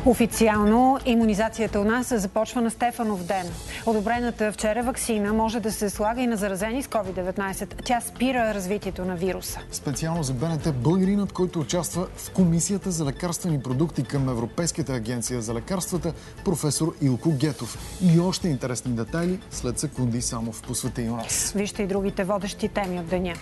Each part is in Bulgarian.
Официално имунизацията у нас започва на Стефанов ден. Одобрената вчера ваксина може да се слага и на заразени с COVID-19. Тя спира развитието на вируса. Специално за БНТ българинът, който участва в Комисията за лекарствени продукти към Европейската агенция за лекарствата, професор Илко Гетов. И още интересни детайли след секунди само в Посвети у нас. Вижте и другите водещи теми от деня.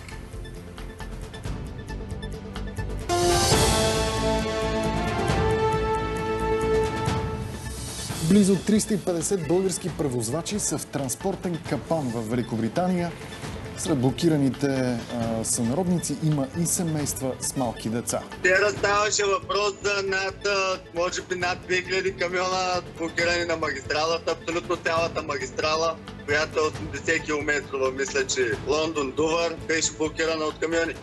Близо 350 български превозвачи са в транспортен капан в Великобритания. Сред блокираните сънародници има и семейства с малки деца. Вчера ставаше въпрос за може би над 2000 камиона блокирани на магистралата, абсолютно цялата магистрала, която е 80 км, мисля, че Лондон-Дувър беше блокирана от камиони.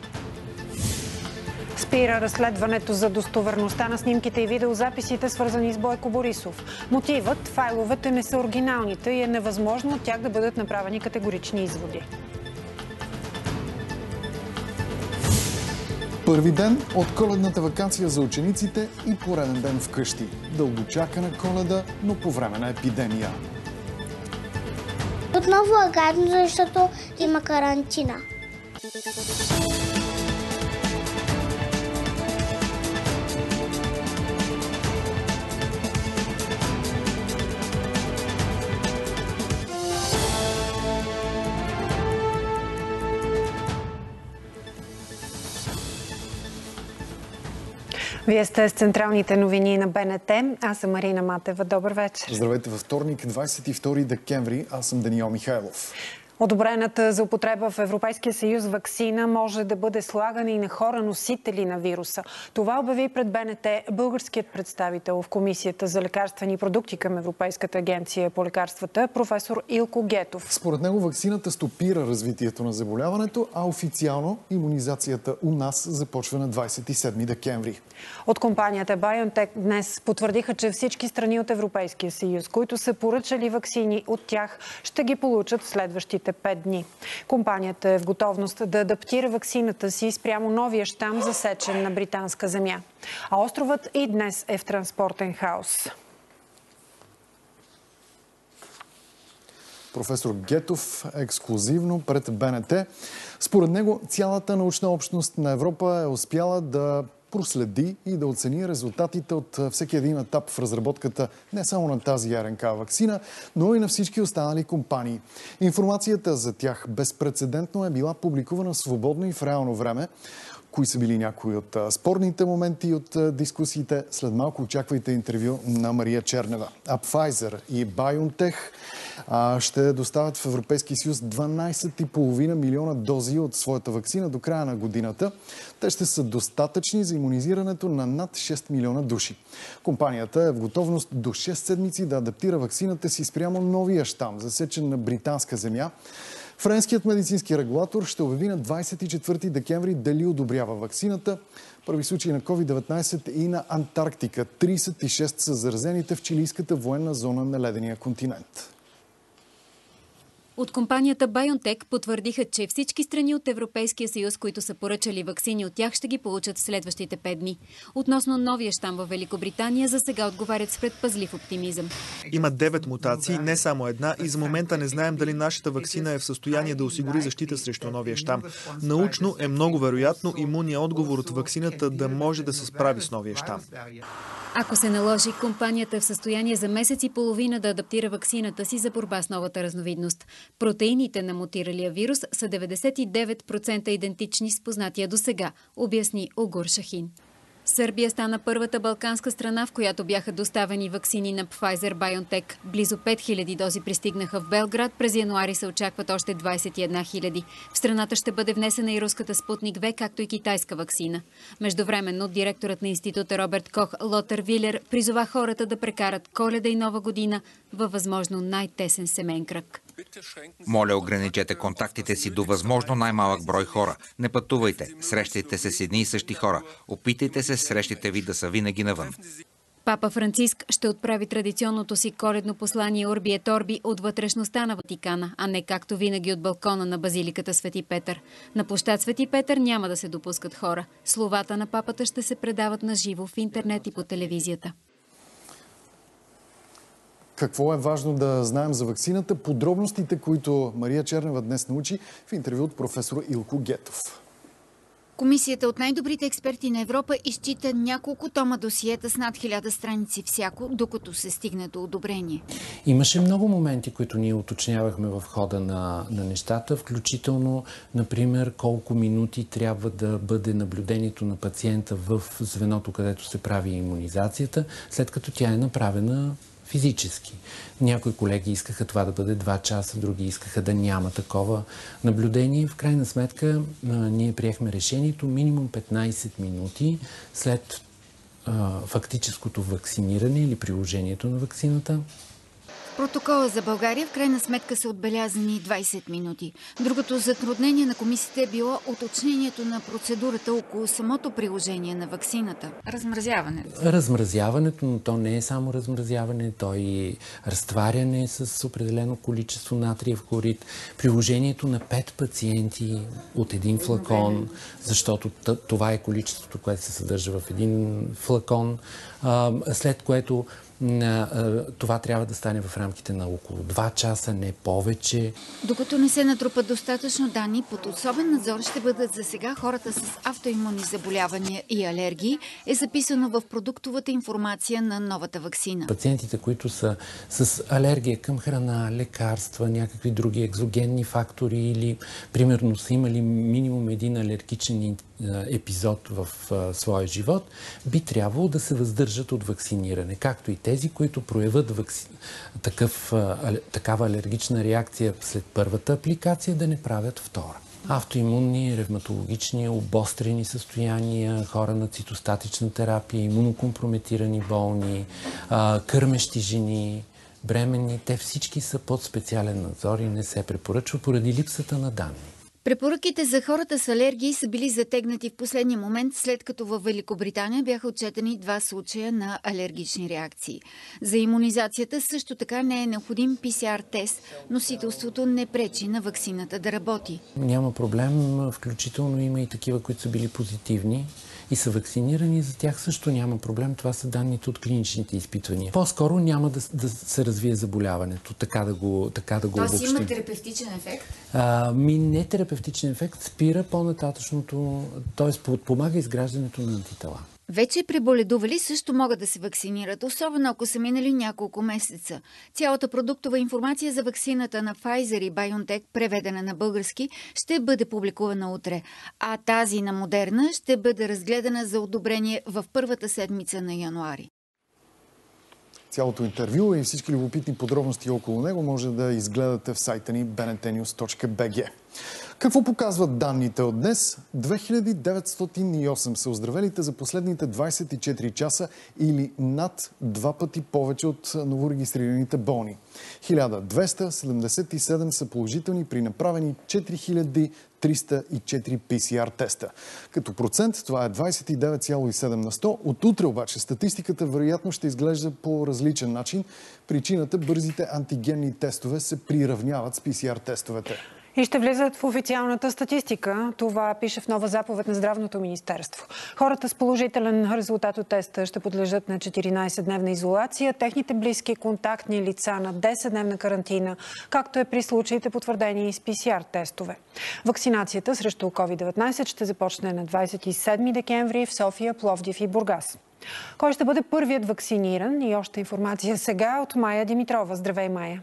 Спира разследването за достоверността на снимките и видеозаписите, свързани с Бойко Борисов. Мотивът – файловете не са оригиналните и е невъзможно от тях да бъдат направени категорични изводи. Първи ден от коледната ваканция за учениците и пореден ден вкъщи. Дългочакана Коледа, но по време на епидемия. Отново е гадно, защото има карантина. Вие сте с централните новини на БНТ. Аз съм Марина Матева. Добър вечер. Здравейте, във вторник, 22 декември. Аз съм Даниел Михайлов. Одобрената за употреба в Европейския съюз ваксина може да бъде слагана и на хора носители на вируса. Това обяви пред БНТ българският представител в Комисията за лекарствени продукти към Европейската агенция по лекарствата, професор Илко Гетов. Според него ваксината стопира развитието на заболяването, а официално имунизацията у нас започва на 27 декември. От компанията BioNTech днес потвърдиха, че всички страни от Европейския съюз, които са поръчали ваксини от тях, ще ги получат в следващите 5 дни. Компанията е в готовност да адаптира ваксината си спрямо новия щам, засечен на британска земя. А островът и днес е в транспортен хаос. Професор Гетов ексклузивно пред БНТ. Според него цялата научна общност на Европа е успяла да проследи и да оцени резултатите от всеки един етап в разработката не само на тази РНК ваксина, но и на всички останали компании. Информацията за тях безпрецедентно е била публикувана свободно и в реално време. Кои са били някои от спорните моменти от дискусиите? След малко очаквайте интервю на Мария Чернева. А Pfizer и BioNTech ще доставят в Европейския съюз 12,5 милиона дози от своята ваксина до края на годината. Те ще са достатъчни за имунизирането на над 6 милиона души. Компанията е в готовност до 6 седмици да адаптира ваксината си спрямо новия щам, засечен на британска земя. Френският медицински регулатор ще обяви на 24 декември дали одобрява ваксината. Първи случаи на COVID-19 и на Антарктика. 36 са заразените в чилийската военна зона на ледения континент. От компанията BioNTech потвърдиха, че всички страни от Европейския съюз, които са поръчали ваксини от тях, ще ги получат в следващите 5 дни. Относно новия щам в Великобритания, за сега отговарят с предпазлив оптимизъм. Има 9 мутации, не само една, и за момента не знаем дали нашата ваксина е в състояние да осигури защита срещу новия щам. Научно е много вероятно имунният отговор от ваксината да може да се справи с новия щам. Ако се наложи, компанията е в състояние за месец и половина да адаптира ваксината си за борба с новата разновидност. Протеините на мутиралия вирус са 99% идентични с познатия досега, обясни Огур Шахин. Сърбия стана първата балканска страна, в която бяха доставени ваксини на Pfizer-BioNTech. Близо 5000 дози пристигнаха в Белград. През януари се очакват още 21 000. В страната ще бъде внесена и руската Спутник В, както и китайска ваксина. Междувременно директорът на института Роберт Кох Лотър Вилер призова хората да прекарат Коледа и Нова година във възможно най-тесен семейен кръг. Моля, ограничете контактите си до възможно най-малък брой хора. Не пътувайте, срещайте се с едни и същи хора. Опитайте се срещите ви да са винаги навън. Папа Франциск ще отправи традиционното си коледно послание Urbi et Orbi от вътрешността на Ватикана, а не както винаги от балкона на базиликата Свети Петър. На площад Свети Петър няма да се допускат хора. Словата на папата ще се предават на живо в интернет и по телевизията. Какво е важно да знаем за ваксината? Подробностите, които Мария Чернева днес научи в интервю от професор Илко Гетов. Комисията от най-добрите експерти на Европа изчита няколко тома досиета с над 1000 страници всяко, докато се стигне до одобрение. Имаше много моменти, които ние уточнявахме в хода на нещата, включително, например, колко минути трябва да бъде наблюдението на пациента в звеното, където се прави имунизацията, след като тя е направена физически. Някои колеги искаха това да бъде 2 часа, други искаха да няма такова наблюдение. В крайна сметка ние приехме решението минимум 15 минути след фактическото вакциниране или приложението на вакцината. В протокола за България в крайна сметка са отбелязани 20 минути. Другото затруднение на комисията е било уточнението на процедурата около самото приложение на ваксината. Размразяването, но то не е само размразяване, то и разтваряне с определено количество натриев хлорид. Приложението на 5 пациенти от един флакон, защото това е количеството, което се съдържа в един флакон, след което това трябва да стане в рамките на около 2 часа, не повече. Докато не се натрупат достатъчно данни, под особен надзор ще бъдат за сега хората с автоимунни заболявания и алергии, е записано в продуктовата информация на новата ваксина. Пациентите, които са с алергия към храна, лекарства, някакви други екзогенни фактори или примерно са имали минимум един алергичен епизод в своя живот, би трябвало да се въздържат от вакциниране, както и тези, които проявят такава алергична реакция след първата апликация, да не правят втора. Автоимунни, ревматологични, обострени състояния, хора на цитостатична терапия, имунокомпрометирани болни, кърмещи жени, бременни, те всички са под специален надзор и не се препоръчва поради липсата на данни. Препоръките за хората с алергии са били затегнати в последния момент, след като във Великобритания бяха отчетени 2 случая на алергични реакции. За имунизацията също така не е необходим PCR-тест. Носителството не пречи на ваксината да работи. Няма проблем, включително има и такива, които са били позитивни и са вакцинирани, за тях също няма проблем. Това са данните от клиничните изпитвания. По-скоро няма да се развие заболяването, така да го обобщим. Тоест има терапевтичен ефект? Не терапевтичен ефект, спира по-нататъчното, т.е. помага изграждането на антитела. Вече преболедували също могат да се вакцинират, особено ако са минали няколко месеца. Цялата продуктова информация за ваксината на Pfizer и BioNTech, преведена на български, ще бъде публикувана утре, а тази на Модерна ще бъде разгледана за одобрение в първата седмица на януари. Цялото интервю и всички любопитни подробности около него може да изгледате в сайта ни bntnews.bg. Какво показват данните от днес? 2908 са оздравелите за последните 24 часа или над 2 пъти повече от новорегистрираните болни. 1277 са положителни при направени 4304 PCR теста. Като процент това е 29,7 на 100. От утре обаче статистиката вероятно ще изглежда по различен начин. Причината бързите антигенни тестове се приравняват с PCR тестовете. И ще влизат в официалната статистика. Това пише в нова заповед на Здравното министерство. Хората с положителен резултат от теста ще подлежат на 14-дневна изолация, техните близки контактни лица на 10-дневна карантина, както е при случаите потвърдени с PCR тестове. Вакцинацията срещу COVID-19 ще започне на 27 декември в София, Пловдив и Бургас. Кой ще бъде първият вакциниран? И още информация сега от Майя Димитрова. Здравей, Майя!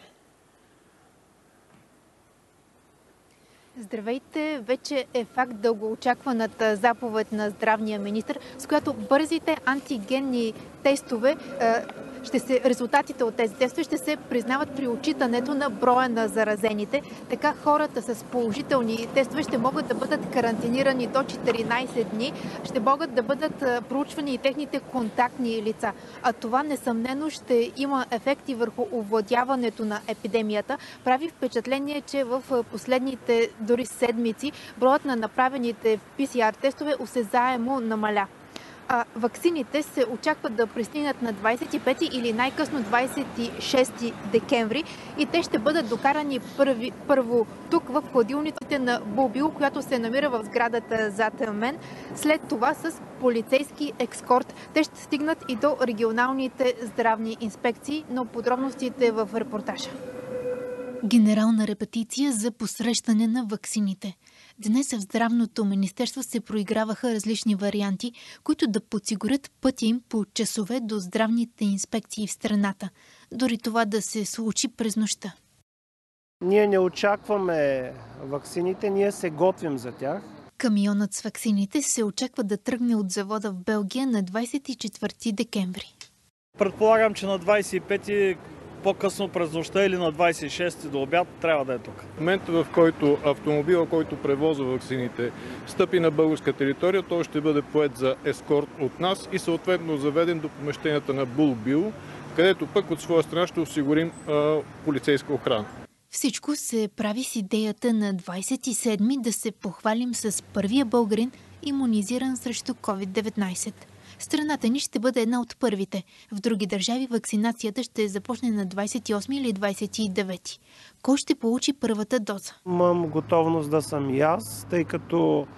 Здравейте! Вече е факт дългоочакваната заповед на здравния министър, с която бързите антигенни тестове, резултатите от тези тестове ще се признават при отчитането на броя на заразените. Така хората с положителни тестове ще могат да бъдат карантинирани до 14 дни, ще могат да бъдат проучвани и техните контактни лица. А това несъмнено ще има ефекти върху овладяването на епидемията. Прави впечатление, че в последните дори седмици броят на направените PCR тестове осезаемо намаля. Ваксините се очакват да пристигнат на 25 или най-късно 26 декември и те ще бъдат докарани първо тук в хладилниците на Булбил, която се намира в сградата зад мен. След това с полицейски ескорт те ще стигнат и до регионалните здравни инспекции, но подробностите в репортажа. Генерална репетиция за посрещане на ваксините. Днес в Здравното министерство се проиграваха различни варианти, които да подсигурят пътя им по часове до здравните инспекции в страната. Дори това да се случи през нощта. Ние не очакваме ваксините, ние се готвим за тях. Камионът с ваксините се очаква да тръгне от завода в Белгия на 24 декември. Предполагам, че на 25 по-късно през нощта или на 26 до обяд трябва да е тук. В момента, в който автомобила, който превозва ваксините, стъпи на българска територия, той ще бъде поет за ескорт от нас и съответно заведен до помещенията на Булбил, където пък от своя страна ще осигурим полицейска охрана. Всичко се прави с идеята на 27-ми да се похвалим с първия българин, имунизиран срещу COVID-19. Страната ни ще бъде една от първите. В други държави вакцинацията ще започне на 28 или 29. Кой ще получи първата доза? Имам готовност да съм и аз, тъй като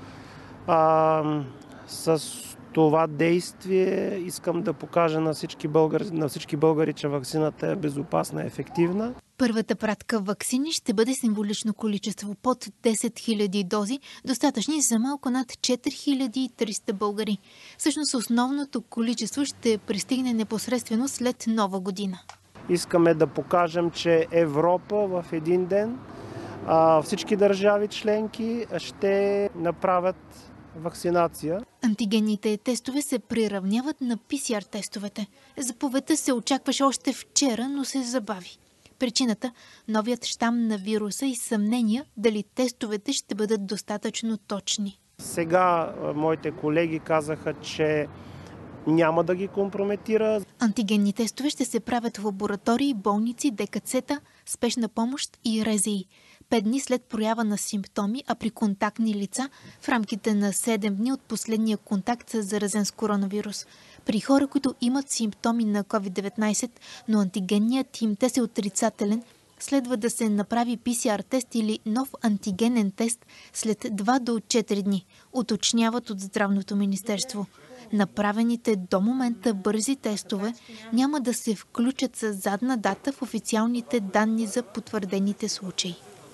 с това действие искам да покажа на всички българи, че вакцината е безопасна и ефективна. Първата пратка ваксини ще бъде символично количество под 10 000 дози, достатъчни за малко над 4300 българи. Всъщност основното количество ще пристигне непосредствено след Нова година. Искаме да покажем, че Европа в един ден, всички държави членки ще направят вакцинация. Антигенните тестове се приравняват на PCR тестовете. Заповедта се очакваше още вчера, но се забави. Причината – новият щам на вируса и съмнения дали тестовете ще бъдат достатъчно точни. Сега моите колеги казаха, че няма да ги компрометира. Антигенни тестове ще се правят в лаборатории, болници, ДКЦ-та, спешна помощ и РЗИ. 5 дни след проява на симптоми, а при контактни лица в рамките на 7 дни от последния контакт с заразен с коронавирус. При хора, които имат симптоми на COVID-19, но антигенният им тест е отрицателен, следва да се направи PCR тест или нов антигенен тест след 2 до 4 дни, уточняват от Здравното министерство. Направените до момента бързи тестове няма да се включат с задна дата в официалните данни за потвърдените случаи.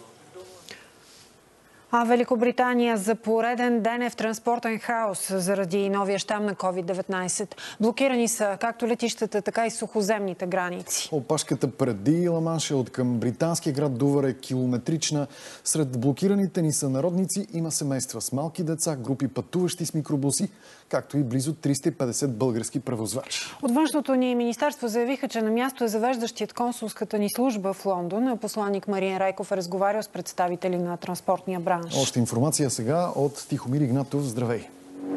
А Великобритания за пореден ден е в транспортен хаос заради новия щам на COVID-19. Блокирани са както летищата, така и сухоземните граници. Опашката преди Ла-Манша от към британския град Дувър е километрична. Сред блокираните ни сънародници има семейства с малки деца, групи пътуващи с микробуси, както и близо 350 български превозвачи. От външното ни министерство заявиха, че на място е завеждащият консулската ни служба в Лондон. Посланник Мариен Райков е разговарял с представители на транспортния бранш. Още информация сега от Тихомир Игнатов. Здравей!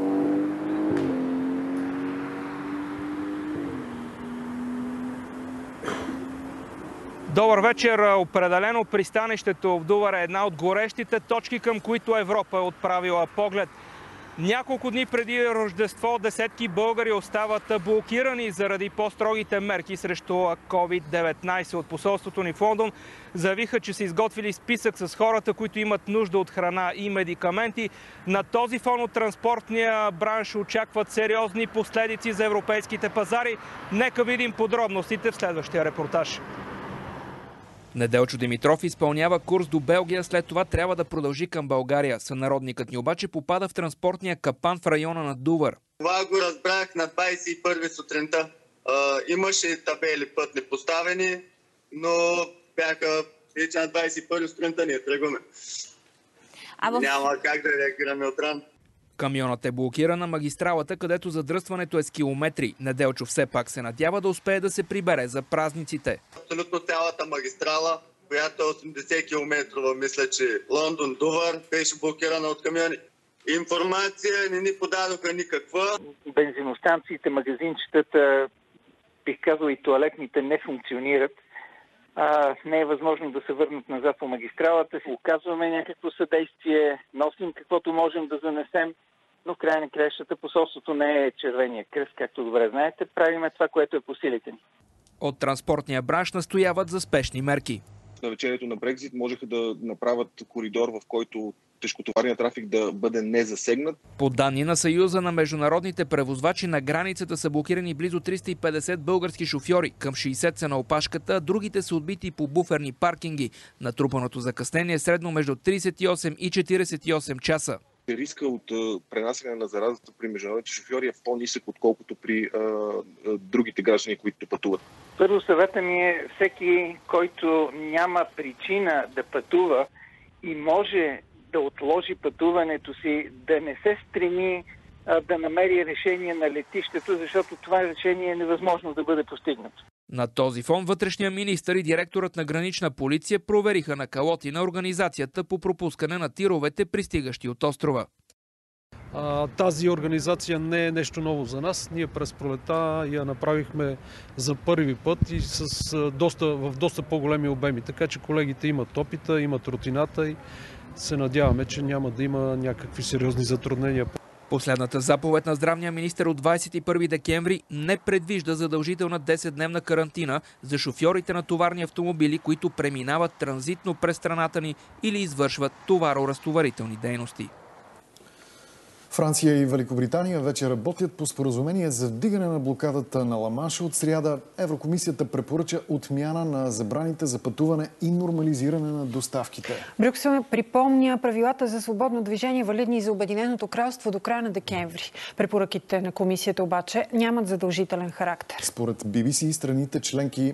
Добър вечер. Определено пристанището в Дувър е една от горещите точки, към които Европа е отправила поглед. Няколко дни преди Рождество десетки българи остават блокирани заради по-строгите мерки срещу COVID-19. От посолството ни в Лондон заявиха, че са изготвили списък с хората, които имат нужда от храна и медикаменти. На този фон от транспортния бранш очакват сериозни последици за европейските пазари. Нека видим подробностите в следващия репортаж. Неделчо Димитров изпълнява курс до Белгия, след това трябва да продължи към България. Сънародникът ни обаче попада в транспортния капан в района на Дувър. Това го разбрах на 21 сутринта. Имаше табели пътни поставени, но бяха вече на 21 сутринта ние тръгваме. Няма как да реагираме отран. Камионът е блокиран на магистралата, където задръстването е с километри. Неделчо все пак се надява да успее да се прибере за празниците. Абсолютно цялата магистрала, която е 80 км, мисля, че Лондон-Дувър, беше блокирана от камиони. Информация не ни подадоха никаква. Бензиностанциите, магазинчетата, бих казал и тоалетните не функционират. Не е възможно да се върнат назад по магистралата. Оказваме някакво съдействие, носим каквото можем да занесем, но в края на краищата посолството не е Червения кръст, както добре знаете. Правиме това, което е по силите ни. От транспортния бранш настояват за спешни мерки. В навечерието на Брекзит можеха да направят коридор, в който тежкотоварният трафик да бъде незасегнат. По данни на Съюза на международните превозвачи, на границата са блокирани близо 350 български шофьори. Към 60 са на опашката, а другите са отбити по буферни паркинги. Натрупаното закъснение е средно между 38 и 48 часа. Риска от пренасене на заразата при международните шофьори е по-нисък, отколкото при другите граждани, които пътуват. Първо, съвета ми е всеки, който няма причина да пътува и може да отложи пътуването си, да не се стреми да намери решение на летището, защото това решение е невъзможно да бъде постигнато. На този фон вътрешния министър и директорът на гранична полиция провериха на калоти на организацията по пропускане на тировете, пристигащи от острова. Тази организация не е нещо ново за нас. Ние през пролета я направихме за първи път и в доста по-големи обеми. Така че колегите имат опита, имат рутината и се надяваме, че няма да има някакви сериозни затруднения. Последната заповед на здравния министър от 21 декември не предвижда задължителна 10-дневна карантина за шофьорите на товарни автомобили, които преминават транзитно през страната ни или извършват товаро-разтоварителни дейности. Франция и Великобритания вече работят по споразумение за вдигане на блокадата на Ла-Манш. От сряда Еврокомисията препоръча отмяна на забраните за пътуване и нормализиране на доставките. Брюксел припомня правилата за свободно движение, валидни за Обединеното кралство до края на декември. Препоръките на комисията обаче нямат задължителен характер. Според BBC страните членки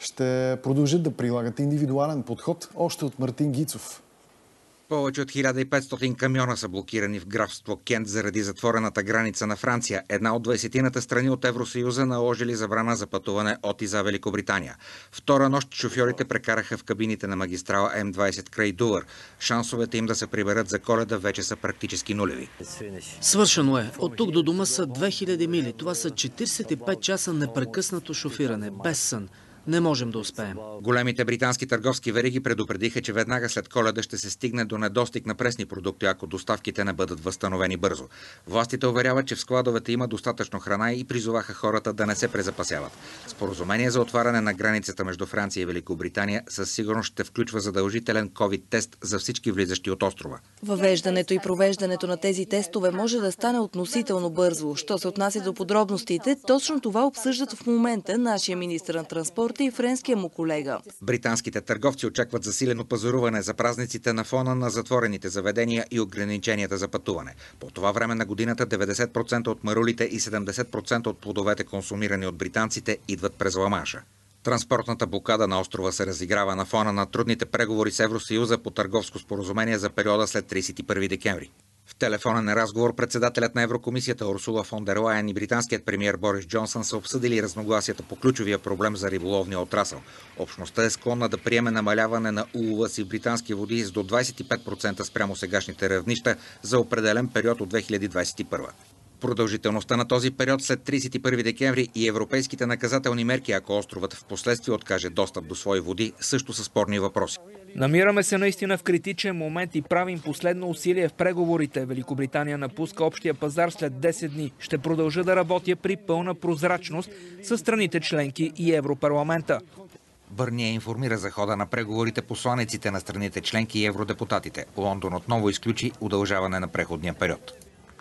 ще продължат да прилагат индивидуален подход, още от Мартин Гицов. Повече от 1500 камиона са блокирани в графство Кент заради затворената граница на Франция. Една от 20-тината страни от Евросъюза наложили забрана за пътуване от и за Великобритания. Втора нощ шофьорите прекараха в кабините на магистрала М20 край Дувър. Шансовете им да се приберат за Коледа вече са практически нулеви. Свършено е. От тук до дома са 2000 мили. Това са 45 часа непрекъснато шофиране, без сън. Не можем да успеем. Големите британски търговски вериги предупредиха, че веднага след Коледа ще се стигне до недостиг на пресни продукти, ако доставките не бъдат възстановени бързо. Властите уверяват, че в складовете има достатъчно храна и призоваха хората да не се презапасяват. Споразумение за отваряне на границата между Франция и Великобритания със сигурност ще включва задължителен ковид-тест за всички влизащи от острова. Въвеждането и провеждането на тези тестове може да стане относително бързо. Що се отнася до подробностите, точно това обсъждат в момента нашия министър на транспорта и френския му колега. Британските търговци очакват засилено пазаруване за празниците на фона на затворените заведения и ограниченията за пътуване. По това време на годината 90% от марулите и 70% от плодовете, консумирани от британците, идват през Ла-Манша. Транспортната блокада на острова се разиграва на фона на трудните преговори с Евросъюза по търговско споразумение за периода след 31 декември. В телефонен разговор председателят на Еврокомисията Урсула фон дер Лайен и британският премиер Борис Джонсън са обсъдили разногласията по ключовия проблем за риболовния отрасъл. Общността е склонна да приеме намаляване на улова си в британски води с до 25% спрямо сегашните равнища за определен период от 2021. Продължителността на този период след 31 декември и европейските наказателни мерки, ако островът в последствие откаже достъп до свои води, също са спорни въпроси. Намираме се наистина в критичен момент и правим последно усилие в преговорите. Великобритания напуска общия пазар след 10 дни. Ще продължа да работя при пълна прозрачност с страните членки и Европарламента. Бърния информира за хода на преговорите посланиците на страните членки и евродепутатите. Лондон отново изключи удължаване на преходния период.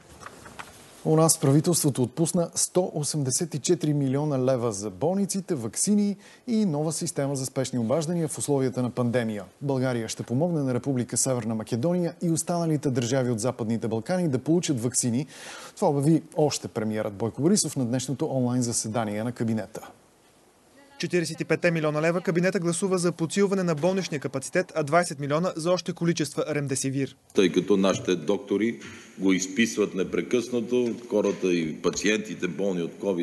У нас правителството отпусна 184 милиона лева за болниците, ваксини и нова система за спешни обаждания в условията на пандемия. България ще помогне на Република Северна Македония и останалите държави от Западните Балкани да получат ваксини. Това обяви още премиерът Бойко Борисов на днешното онлайн заседание на кабинета. 45 милиона лева кабинета гласува за подсилване на болничния капацитет, а 20 милиона за още количества ремдесивир. Тъй като нашите доктори го изписват непрекъснато, хората и пациентите болни от COVID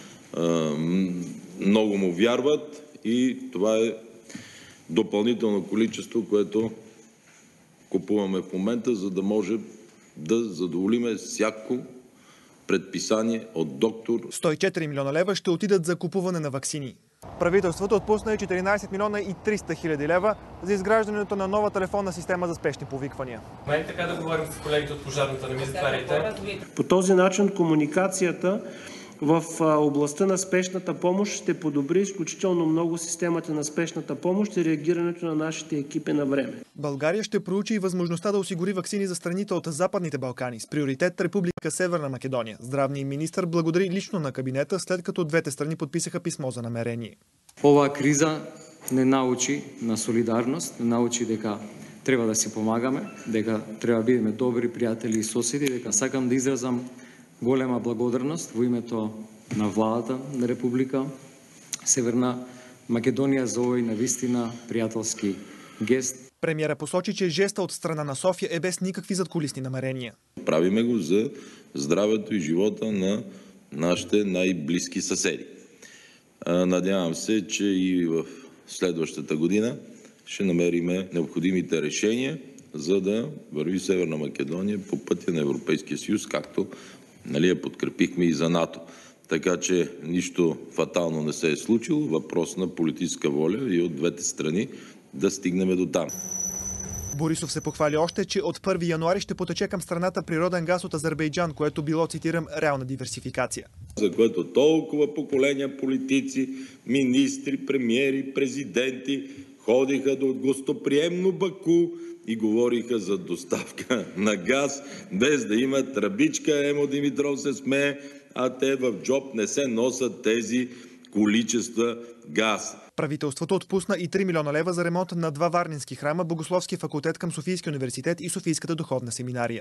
много му вярват и това е допълнително количество, което купуваме в момента, за да може да задоволиме всяко предписание от доктор. 104 милиона лева ще отидат за купуване на ваксини. Правителството отпусна и 14 милиона и 300 хиляди лева за изграждането на нова телефонна система за спешни повиквания. Момент така да говорим с колегите от пожарната, не ми затваряйте. По този начин комуникацията в областта на спешната помощ ще подобри изключително много системата на спешната помощ и реагирането на нашите екипи на време. България ще проучи и възможността да осигури ваксини за страните от Западните Балкани с приоритет Република Северна Македония. Здравният министър благодари лично на кабинета, след като двете страни подписаха писмо за намерение. Ова криза не научи на солидарност, не научи дека треба да си помагаме, дека треба да бидеме добри пријатели и соседи, дека сакам да изразам голема благодарност во името на владата на Република Северна Македонија за овој навистина пријателски гест. Премиера посочи, че жеста от страна на София е без никакви задкулисни намерения. Правиме го за здравето и живота на нашите най-близки съседи. Надявам се, че и в следващата година ще намериме необходимите решения, за да върви Северна Македония по пътя на Европейския съюз, както я подкрепихме и за НАТО. Така че нищо фатално не се е случило. Въпрос на политическа воля и от двете страни да стигнем до там. Борисов се похвали още, че от 1 януари ще потече към страната природен газ от Азербайджан, което било, цитирам, реална диверсификация. За което толкова поколения политици, министри, премиери, президенти ходиха до гостоприемно Баку и говориха за доставка на газ, без да има тръбичка. Емо Димитров се смее, а те в джоб не се носят тези количества газ. Правителството отпусна и 3 милиона лева за ремонт на 2 варненски храма, Богословски факултет към Софийския университет и Софийската духовна семинария.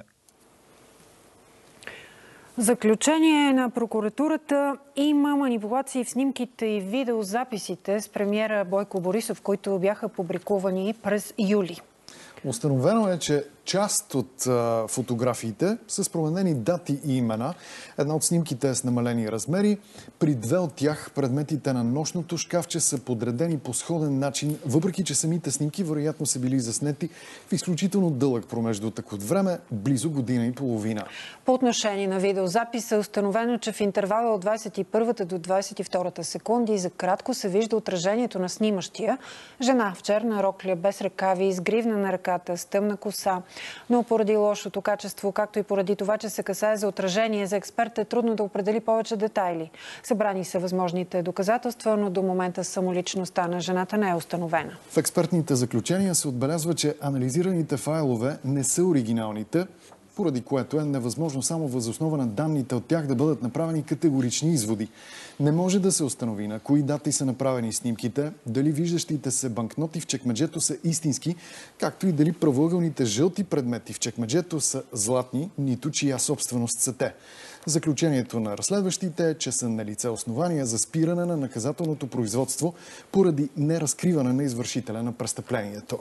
Заключение на прокуратурата: има манипулации в снимките и видеозаписите с премиера Бойко Борисов, които бяха публикувани през юли. Установено е, че част от фотографиите са с променени дати и имена. Една от снимките е с намалени размери. При 2 от тях предметите на нощното шкафче са подредени по сходен начин, въпреки че самите снимки вероятно са били заснети в изключително дълъг промеждутък от време, близо година и половина. По отношение на видеозаписа е установено, че в интервала от 21-та до 22-та секунди за кратко се вижда отражението на снимащия. Жена в черна рокля, без ръкави, изгривна на ръката, с тъмна коса. Но поради лошото качество, както и поради това, че се касае за отражение, за експерт е трудно да определи повече детайли. Събрани са възможните доказателства, но до момента самоличността на жената не е установена. В експертните заключения се отбелязва, че анализираните файлове не са оригиналните, поради което е невъзможно само въз основа на данните от тях да бъдат направени категорични изводи. Не може да се установи на кои дати са направени снимките, дали виждащите се банкноти в чекмеджето са истински, както и дали правоъгълните жълти предмети в чекмеджето са златни, нито чия собственост са те. Заключението на разследващите е, че са налице основания за спиране на наказателното производство поради неразкриване на извършителя на престъплението.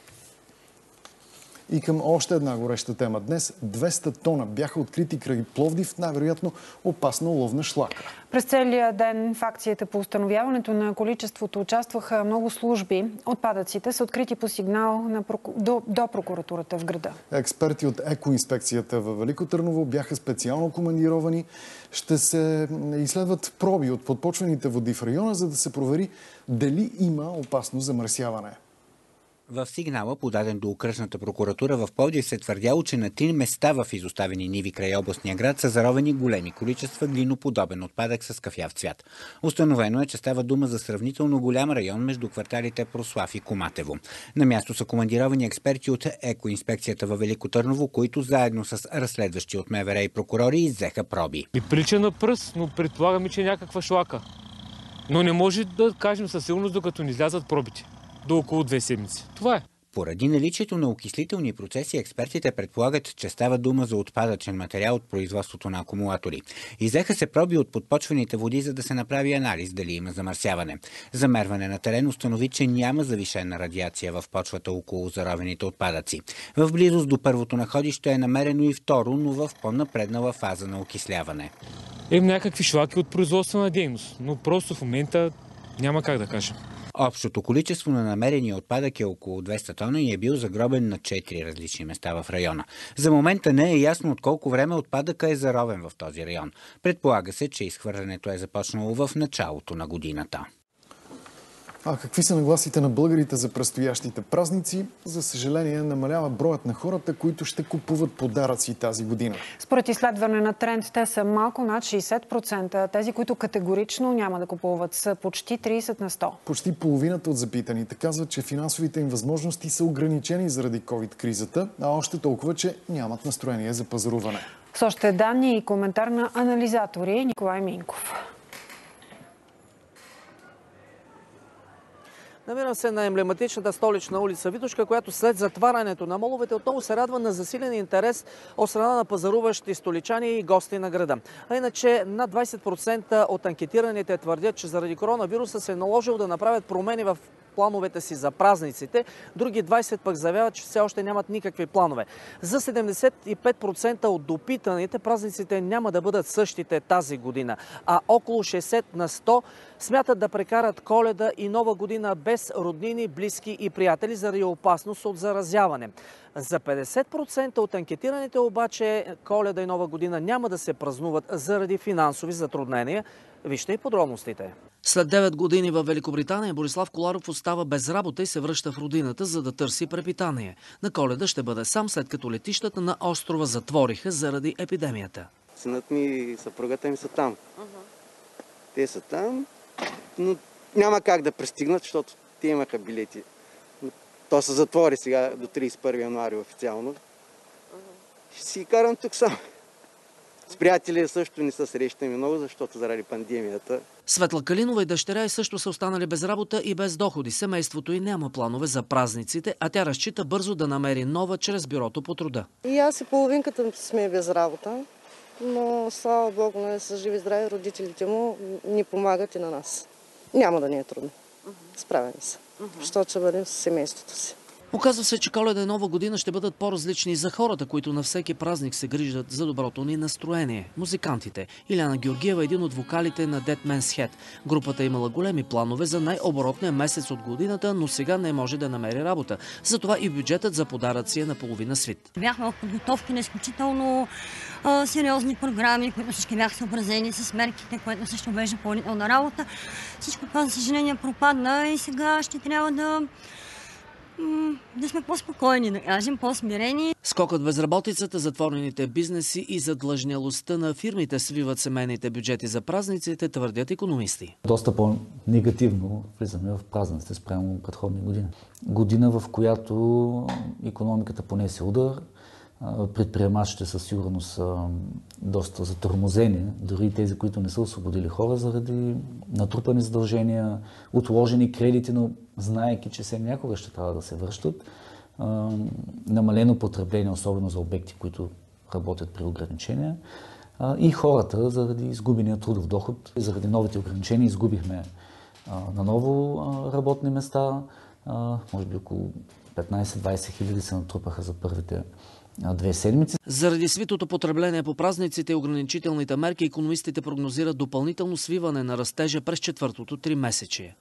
И към още една гореща тема днес. 200 тона бяха открити край Пловдив, най-вероятно опасна уловна шлака. През целия ден в акцията по установяването на количеството участваха много служби. Отпадъците са открити по сигнал до прокуратурата в града. Експерти от екоинспекцията във Велико Търново бяха специално командировани. Ще се изследват проби от подпочвените води в района, за да се провери дали има опасно замърсяване. В сигнала, подаден до окръжната прокуратура в Пловдив, се твърдяло, че на 3 места в изоставени ниви край областния град са заровени големи количества глиноподобен отпадък с кафяв цвят. Установено е, че става дума за сравнително голям район между кварталите Прослав и Коматево. На място са командировани експерти от екоинспекцията във Велико Търново, които заедно с разследващи от МВР и прокурори иззеха проби. И прилича на пръст, но предполагаме, че е някаква шлака. Но не може да кажем със сигурност, докато ни излязат пробите. До около 2 седмици. Това е. Поради наличието на окислителни процеси, експертите предполагат, че става дума за отпадъчен материал от производството на акумулатори. Иззеха се проби от подпочвените води, за да се направи анализ дали има замърсяване. Замерване на терен установи, че няма завишена радиация в почвата около заровените отпадъци. В близост до първото находище е намерено и второ, но в по-напреднала фаза на окисляване. Някакви шлаки от производствена дейност, но просто в момента няма как да кажем. Общото количество на намерения отпадък е около 200 тона и е бил загробен на 4 различни места в района. За момента не е ясно от колко време отпадъка е заровен в този район. Предполага се, че изхвърлянето е започнало в началото на годината. А какви са нагласите на българите за предстоящите празници? За съжаление, намалява броят на хората, които ще купуват подаръци тази година. Според изследване на Тренд, те са малко над 60%. Тези, които категорично няма да купуват, са почти 30%. Почти половината от запитаните казват, че финансовите им възможности са ограничени заради COVID-кризата, а още толкова, че нямат настроение за пазаруване. С още данни и коментар на анализатори Николай Минков. Намирам се на емблематичната столична улица Витошка, която след затварянето на моловете отново се радва на засилен интерес от страна на пазаруващи столичани и гости на града. А иначе над 20% от анкетираните твърдят, че заради коронавируса се е наложило да направят промени в плановете си за празниците. Други 20 пък заявяват, че все още нямат никакви планове. За 75% от допитаните празниците няма да бъдат същите тази година, а около 60% смятат да прекарат Коледа и Нова година без роднини, близки и приятели заради опасност от заразяване. За 50% от анкетираните обаче Коледа и Нова година няма да се празнуват заради финансови затруднения. Вижте и подробностите. След 9 години в Великобритания Борислав Коларов остава без работа и се връща в родината, за да търси препитание. На Коледа ще бъде сам, след като летищата на острова затвориха заради епидемията. Синът ми и съпругата ми са там. Те са там, но няма как да пристигнат, защото те имаха билети. То се затвори сега до 31 януари официално. Ще си карам тук сам. С приятели също не се срещаме много, защото заради пандемията. Светла Калинова и дъщеря също са останали без работа и без доходи. Семейството й няма планове за празниците, а тя разчита бързо да намери нова чрез бюрото по труда. И аз и половинката сме без работа, но слава Богу, са живи здрави, родителите му ни помагат и на нас. Няма да ни е трудно. Справяме се, защото ще бъдем с семейството си. Оказва се, че Коледа и Нова година ще бъдат по-различни за хората, които на всеки празник се грижат за доброто ни настроение. Музикантите. Иляна Георгиева е един от вокалите на Dead Man's Head. Групата имала големи планове за най-оборотния месец от годината, но сега не може да намери работа. Затова и бюджетът за подаръци е наполовина свит. Бяхме в подготовки на изключително сериозни програми, които всички бяха съобразени с мерките, което също беше допълнителна работа. Всичко това, за съжаление, пропадна и сега ще трябва да сме по-спокойни, да кажем, по-смирени. Скокът безработицата, затворените бизнеси и задлъжнялостта на фирмите свиват семейните бюджети за празниците, твърдят икономисти. Доста по-негативно влизаме в празниците спрямо предходни години. Година, в която икономиката понесе удар, предприемачите със сигурност са доста затормозени, дори тези, които не са освободили хора заради натрупани задължения, отложени кредити, но знаейки, че все някога ще трябва да се връщат. Намалено потребление, особено за обекти, които работят при ограничения. И хората, заради изгубения трудов доход, заради новите ограничения, изгубихме наново работни места. Може би около 15-20 хиляди се натрупаха за първите 2 седмици. Заради свитото потребление по празниците и ограничителните мерки, икономистите прогнозират допълнително свиване на растежа през четвъртото 3-месечие.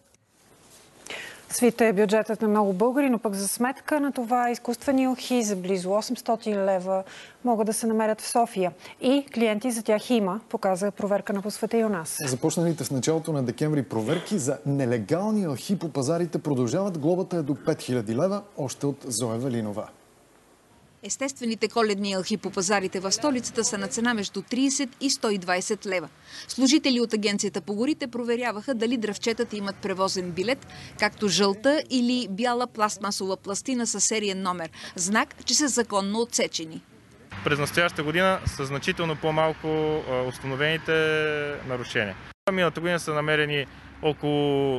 Свита е бюджетът на много българи, но пък за сметка на това изкуствени елхи за близо 800 лева могат да се намерят в София. И клиенти за тях има, показа проверка на По света и у нас. Започналите в началото на декември проверки за нелегални елхи по пазарите продължават. Глобата е до 5000 лева, още от Зоя Велинова. Естествените коледни елхи по пазарите в столицата са на цена между 30 и 120 лева. Служители от Агенцията по горите проверяваха дали дръвчетата имат превозен билет, както жълта или бяла пластмасова пластина със сериен номер. Знак, че са законно отсечени. През настоящата година са значително по-малко установените нарушения. Миналата година са намерени около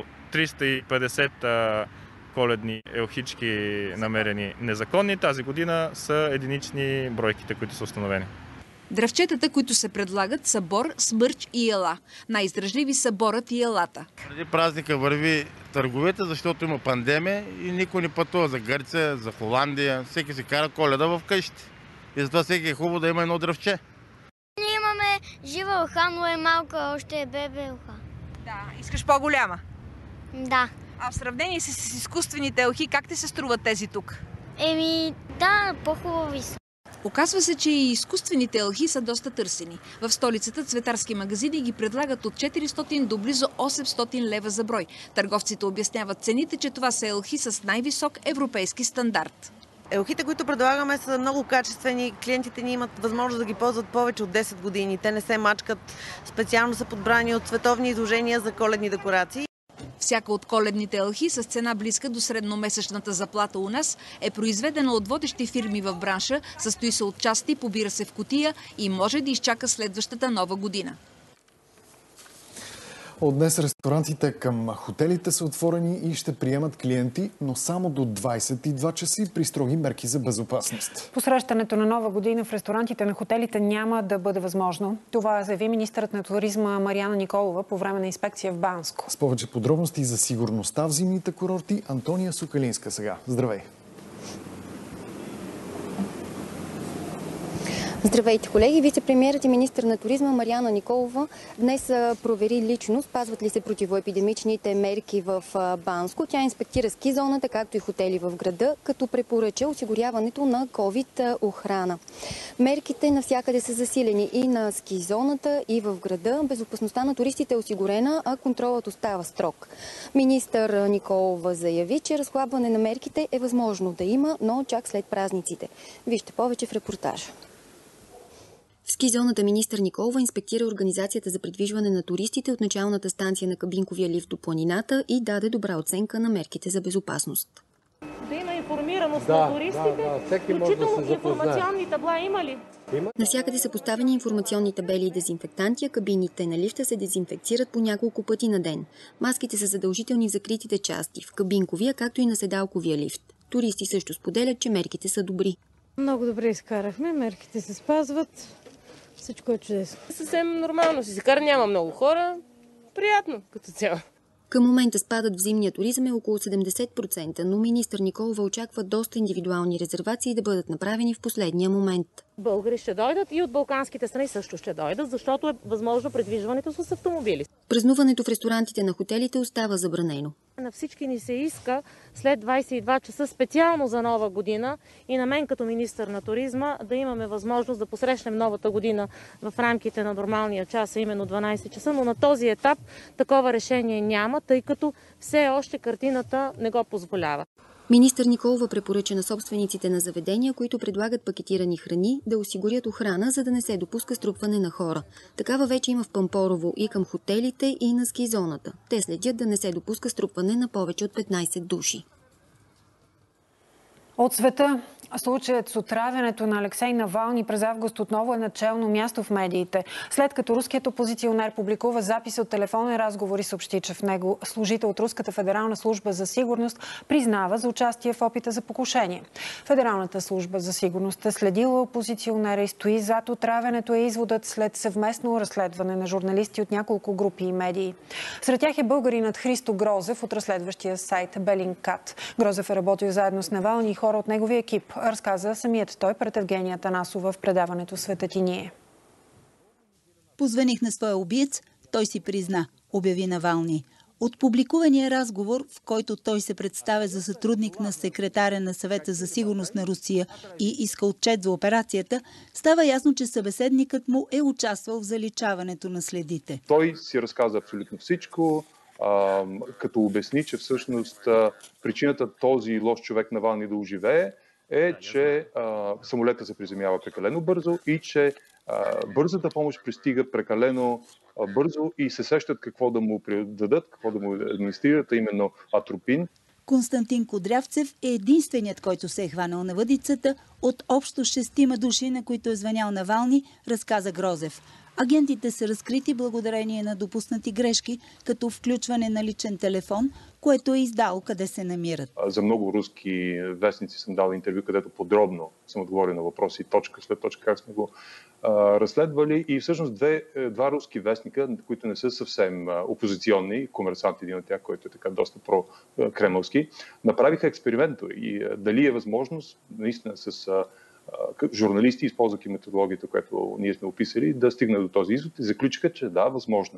350 коледни елхички намерени незаконни. Тази година са единични бройките, които са установени. Дръвчетата, които се предлагат, са бор, смърч и ела. Най-издръжливи са борът и елата. Преди празника върви търговете, защото има пандемия и никой не пътува за Гърция, за Холандия. Всеки си кара Коледа в къщи. И затова всеки е хубаво да има едно дръвче. Ние имаме жива елха, но е малка, още е бебе елха. Да, искаш по-голяма? Да. А в сравнение с изкуствените елхи, как ти се струват тези тук? Да, по-хубави са. Оказва се, че и изкуствените елхи са доста търсени. В столицата цветарски магазини ги предлагат от 400 до близо 800 лева за брой. Търговците обясняват цените, че това са елхи с най-висок европейски стандарт. Елхите, които предлагаме, са много качествени. Клиентите ни имат възможност да ги ползват повече от 10 години. Те не се мачкат. Специално са подбрани от световни изложения за коледни декорации. Всяка от коледните елхи с цена близка до средномесечната заплата у нас е произведена от водещи фирми в бранша, състои се от части, побира се в кутия и може да изчака следващата нова година. От днес ресторантите към хотелите са отворени и ще приемат клиенти, но само до 22 часа при строги мерки за безопасност. Посрещането на Нова година в ресторантите на хотелите няма да бъде възможно. Това заяви министърът на туризма Мариана Николова по време на инспекция в Банско. С повече подробности за сигурността в зимните курорти Антония Сукалинска сега. Здравей! Здравейте, колеги! Вице-премиерът и министър на туризма Мариана Николова днес провери лично спазват ли се противоепидемичните мерки в Банско. Тя инспектира ски зоната, както и хотели в града, като препоръча осигуряването на COVID охрана. Мерките навсякъде са засилени и на ски зоната, и в града. Безопасността на туристите е осигурена, а контролът остава строг. Министър Николова заяви, че разхлабване на мерките е възможно да има, но чак след празниците. Вижте повече в репортажа. В ски зоната министър Николова инспектира организацията за придвижване на туристите от началната станция на кабинковия лифт до планината и даде добра оценка на мерките за безопасност. Да има информираност на туристите, включително информационни табла има ли? Навсякъде са поставени информационни табели и дезинфектанти, а кабините на лифта се дезинфекцират по няколко пъти на ден. Маските са задължителни в закритите части, в кабинковия, както и на седалковия лифт. Туристи също споделят, че мерките са добри. Много добре изкарахме, мерките се спазват. Всичко е чудесно. Съвсем нормално си се кара, няма много хора. Приятно като цяло. Към момента спадът в зимния туризъм е около 70%, но министър Николова очаква доста индивидуални резервации да бъдат направени в последния момент. Българи ще дойдат и от балканските страни също ще дойдат, защото е възможно придвижването с автомобили. Празнуването в ресторантите на хотелите остава забранено. На всички ни се иска след 22 часа специално за Нова година и на мен като министър на туризма да имаме възможност да посрещнем новата година в рамките на нормалния час, именно 12 часа, но на този етап такова решение няма, тъй като все още картината не го позволява. Министър Николова препоръча на собствениците на заведения, които предлагат пакетирани храни, да осигурят охрана, за да не се допуска струпване на хора. Такава вече има в Пампорово и към хотелите, и на ски зоната. Те следят да не се допуска струпване на повече от 15 души. От света случаят с отравянето на Алексей Навални през август отново е начално място в медиите. След като руският опозиционер публикува запис от телефонен разговор и съобщи, че в него служител от Руската федерална служба за сигурност признава за участие в опита за покушение. Федералната служба за сигурност е следила опозиционера и стои зад отравянето е изводът след съвместно разследване на журналисти от няколко групи и медии. Сред тях е българинът Христо Грозев от разследващия сайт Белинкат. Грозев е работил заедно с Навални и хора от неговия екип, разказа самият той пред Евгения Танасова в предаването «Светът ти ние». Позваних на своя убиец, той си призна, обяви Навални. От публикувания разговор, в който той се представя за сътрудник на секретаря на Съвета за сигурност на Русия и иска отчет за операцията, става ясно, че събеседникът му е участвал в заличаването на следите. Той си разказа абсолютно всичко, като обясни, че всъщност причината този лош човек Навални да оживее е, че самолета се приземява прекалено бързо и че бързата помощ пристига прекалено бързо и се сещат какво да му дадат, какво да му администрират, а именно атропин. Константин Кудрявцев е единственият, който се е хванал на въдицата от общо 6 души, на които е звънял Навални, разказа Грозев. Агентите са разкрити благодарение на допуснати грешки, като включване на личен телефон, което е издал къде се намират. За много руски вестници съм дал интервю, където подробно съм отговорил на въпроси, точка след точка, как сме го разследвали. И всъщност два руски вестника, които не са съвсем опозиционни, Комерсант, един от тях, който е така доста про-кремълски, направиха експеримент и дали е възможност наистина с журналисти, използвайки методологията, която ние сме описали, да стигнат до този извод и заключиха, че да, възможно е.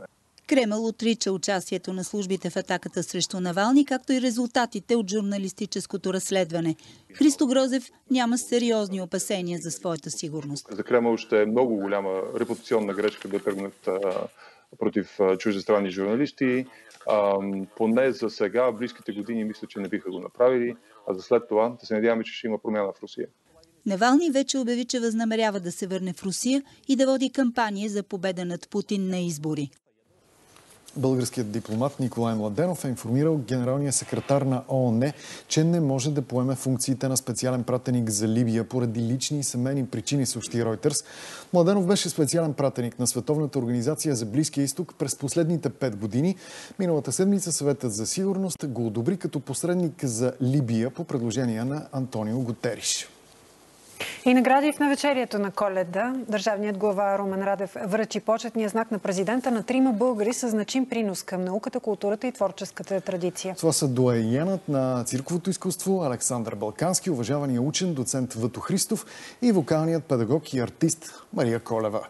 Кремъл отрича участието на службите в атаката срещу Навални, както и резултатите от журналистическото разследване. Христо Грозев няма сериозни опасения за своята сигурност. За Кремъл ще е много голяма репутационна грешка да тръгнат против чуждестранни журналисти. Поне за сега, в близките години, мисля, че не биха го направили, а за след това да се надяваме, че ще има промяна в Русия. Навални вече обяви, че възнамерява да се върне в Русия и да води кампания за победа над Путин на избори. Българският дипломат Николай Младенов е информирал генералния секретар на ООН, че не може да поеме функциите на специален пратеник за Либия поради лични и семейни причини, съобщи Reuters. Младенов беше специален пратеник на Световната организация за Близкия изток през последните 5 години. Миналата седмица Съветът за сигурност го одобри като посредник за Либия по предложение на Антонио Гутериш. И награди в навечерието на Коледа. Държавният глава Румен Радев връчи почетния знак на президента на 3 българи със значим принос към науката, културата и творческата традиция. Това са доайенът на цирковото изкуство Александър Балкански, уважавания учен доцент Въто Христов и вокалният педагог и артист Мария Колева.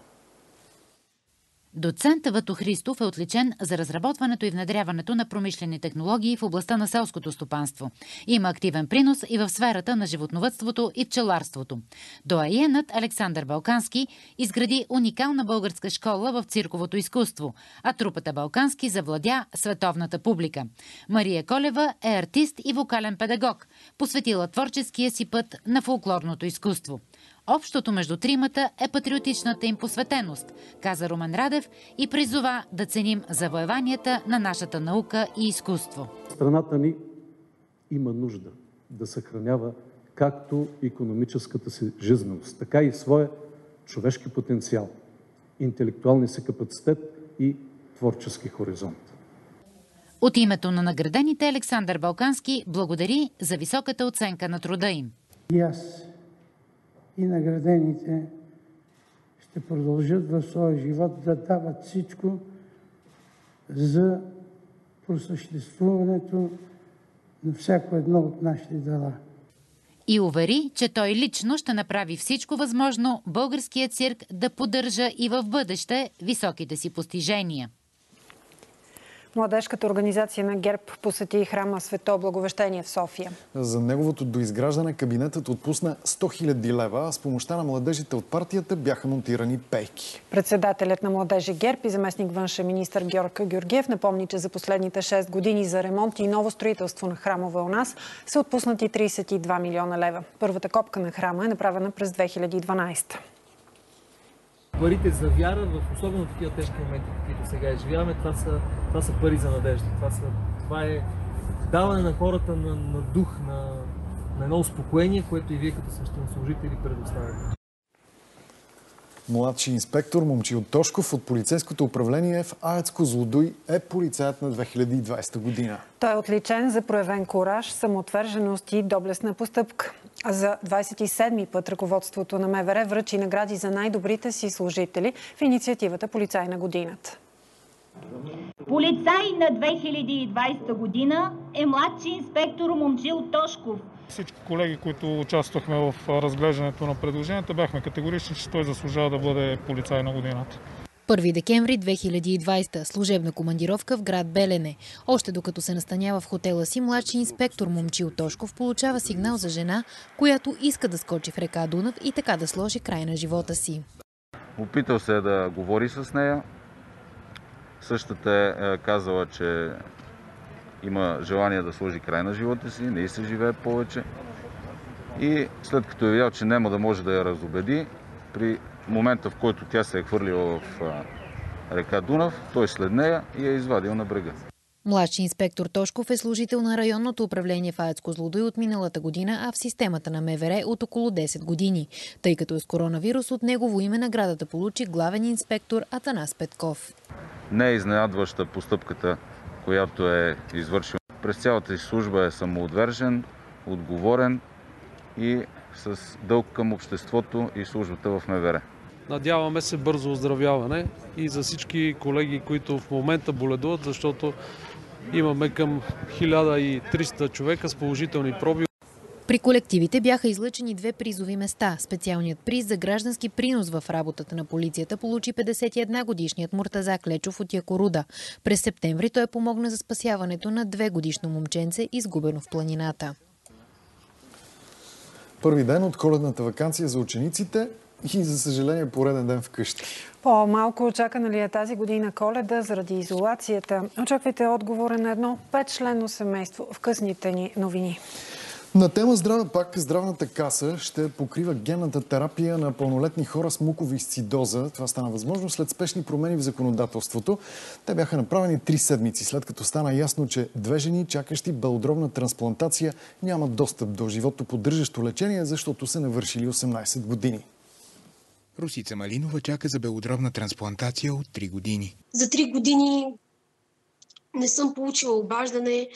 Доцент Въто Христов е отличен за разработването и внедряването на промишлени технологии в областта на селското стопанство. Има активен принос и в сферата на животновъдството и пчеларството. Доайенът Александър Балкански изгради уникална българска школа в цирковото изкуство, а трупата Балкански завладя световната публика. Мария Колева е артист и вокален педагог, посветила творческия си път на фолклорното изкуство. Общото между тримата е патриотичната им посветеност, каза Румен Радев и призова да ценим завоеванията на нашата наука и изкуство. Страната ни има нужда да съхранява както икономическата си жизненост, така и своя човешки потенциал, интелектуалния си капацитет и творчески хоризонт. От името на наградените Александър Балкански благодари за високата оценка на труда им. И аз и наградените ще продължат в своя живот да дават всичко за просъществуването на всяко едно от нашите дела. И увери, че той лично ще направи всичко възможно българският цирк да поддържа и в бъдеще високите си постижения. Младежката организация на ГЕРБ посети храма Свето Благовещение в София. За неговото доизграждане кабинетът отпусна 100 000 лева, а с помощта на младежите от партията бяха монтирани пейки. Председателят на Младежи ГЕРБ и заместник външен министър Георг Георгиев напомни, че за последните 6 години за ремонт и ново строителство на храмове у нас са отпуснати 32 милиона лева. Първата копка на храма е направена през 2012. Парите за вяра, в особено такива тежки моменти, които сега изживяваме, това са пари за надежда. Това е даване на хората на дух, на едно успокоение, което и вие като свещенослужители предоставяте. Младши инспектор Момчил Тошков от полицейското управление в АЕЦ Козлодуй е полицаят на 2020 година. Той е отличен за проявен кураж, самоотверженост и доблестна постъпка. За 27-ми път ръководството на МВР връчи награди за най-добрите си служители в инициативата Полицай на годината. Полицай на 2020 година е младши инспектор Момчил Тошков. Всички колеги, които участвахме в разглеждането на предложенията, бяхме категорични, че той заслужава да бъде полицай на годината. 1 декември 2020. Служебна командировка в град Белене. Още докато се настанява в хотела си, младши инспектор Момчил Тошков получава сигнал за жена, която иска да скочи в река Дунав и така да сложи край на живота си. Опитал се да говори с нея. Същата е казала, че има желание да сложи край на живота си, не и се живее повече. И след като е видял, че няма да може да я разубеди, при момента, в който тя се е хвърлила в река Дунав, той след нея и я извадил на брега. Младши инспектор Тошков е служител на районното управление в АЕЦ Козлодуй от миналата година, а в системата на МВР от около 10 години. Тъй като е с коронавирус, от негово име наградата получи главен инспектор Атанас Петков. Не е изненадваща постъпката, която е извършил. През цялата си служба е самоотвержен, отговорен и с дълг към обществото и службата в МВР. Надяваме се бързо оздравяване и за всички колеги, които в момента боледуват, защото имаме към 1300 човека с положителни проби. При колективите бяха излъчени 2 призови места. Специалният приз за граждански принос в работата на полицията получи 51-годишният Муртаза Клечов от Якоруда. През септември той помогна за спасяването на 2-годишно момченце, изгубено в планината. Първи ден от коледната ваканция за учениците и, за съжаление, пореден ден вкъщи. По-малко очакана ли е тази година Коледа заради изолацията? Очаквайте отговора на едно 5-членно семейство в късните ни новини. На тема здраве пак Здравната каса ще покрива генната терапия на пълнолетни хора с муковисцидоза. Това стана възможно след спешни промени в законодателството. Те бяха направени 3 седмици, след като стана ясно, че 2 жени, чакащи белодробна трансплантация, нямат достъп до животоподдържащо лечение, защото са навършили 18 години. Русица Малинова чака за белодробна трансплантация от 3 години. За 3 години не съм получила обаждане,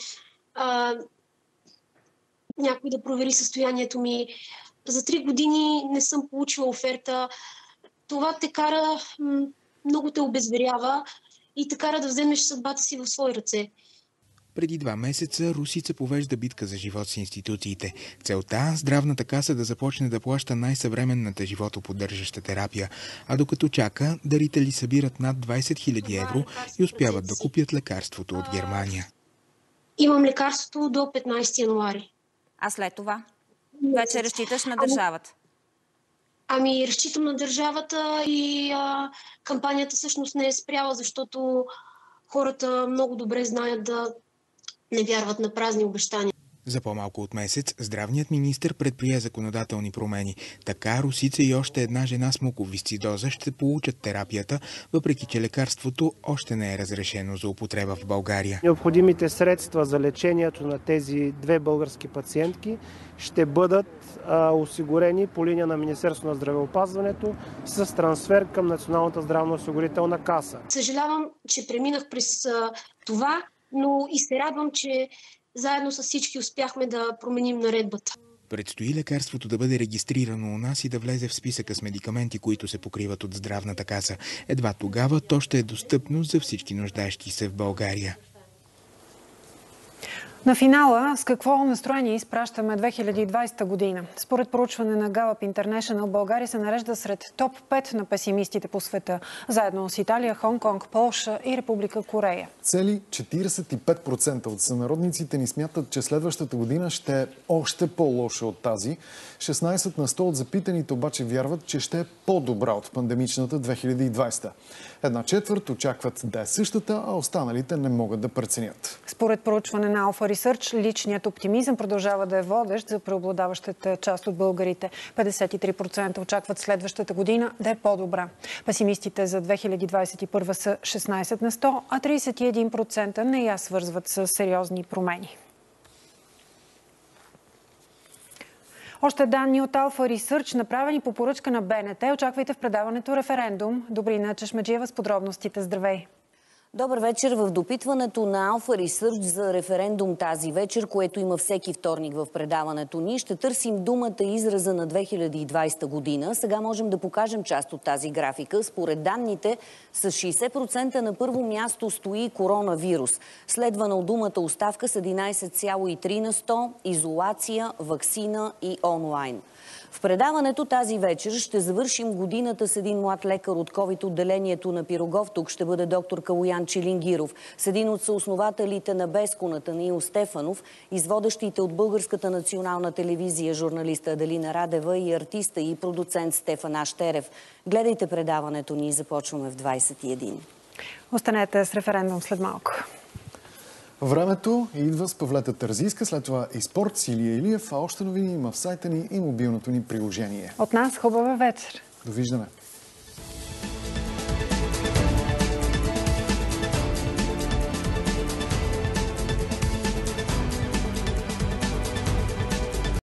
някой да провери състоянието ми. За 3 години не съм получила оферта. Това те кара, много те обезверява и те кара да вземеш съдбата си в свои ръце. Преди 2 месеца Русица повежда битка за живот с институциите. Целта – Здравната каса да започне да плаща най-съвременната животоподдържаща терапия. А докато чака, дарители събират над 20 000 евро и успяват да купят лекарството от Германия. Имам лекарството до 15 януари. А след това? Вече разчиташ на държавата? Ами, разчитам на държавата и кампанията всъщност не е спряла, защото хората много добре знаят да не вярват на празни обещания. За по-малко от месец здравният министър предприе законодателни промени. Така Русица и още една жена с муковисцидоза ще получат терапията, въпреки че лекарството още не е разрешено за употреба в България. Необходимите средства за лечението на тези 2 български пациентки ще бъдат осигурени по линия на Министерството на здравеопазването с трансфер към Националната здравноосигурителна каса. Съжалявам, че преминах през това, но и се радвам, че заедно с всички успяхме да променим наредбата. Предстои лекарството да бъде регистрирано у нас и да влезе в списъка с медикаменти, които се покриват от Здравната каса. Едва тогава то ще е достъпно за всички нуждаещи се в България. На финала с какво настроение изпращаме 2020 година? Според проучване на Gallup International, България се нарежда сред топ 5 на песимистите по света, заедно с Италия, Хонг-Конг, Полша и Република Корея. Цели 45% от сънародниците ни смятат, че следващата година ще е още по-лоша от тази. 16 на 100 от запитаните обаче вярват, че ще е по-добра от пандемичната 2020. 1/4 очакват да е същата, а останалите не могат да преценят. Според проучване на Alpha Research, личният оптимизъм продължава да е водещ за преобладаващата част от българите. 53% очакват следващата година да е по-добра. Песимистите за 2021 са 16 на 100, а 31% не я свързват с сериозни промени. Още данни от Alpha Research, направени по поръчка на БНТ. Очаквайте в предаването Референдум. Добрина Чешмеджиева с подробностите. Здравей! Добър вечер. В допитването на Alpha Research за референдум тази вечер, което има всеки вторник в предаването ни, ще търсим думата и израза на 2020 година. Сега можем да покажем част от тази графика. Според данните с 60% на първо място стои коронавирус. Следвана от думата оставка с 11,3 на 100, изолация, ваксина и онлайн. В предаването тази вечер ще завършим годината с един млад лекар от ковид-отделението на Пирогов. Тук ще бъде доктор Калоян Чилингиров, с един от съоснователите на Беско, Натанаил Стефанов, изводещите от Българската национална телевизия журналиста Аделина Радева и артиста и продуцент Стефан Аштерев. Гледайте предаването ни и започваме в 21. Останете с Референдум след малко. Времето идва с Павлета Тързийска, след това и спорт с Илия Илиев, а още новини има в сайта ни и мобилното ни приложение. От нас хубава вечер! Довиждане!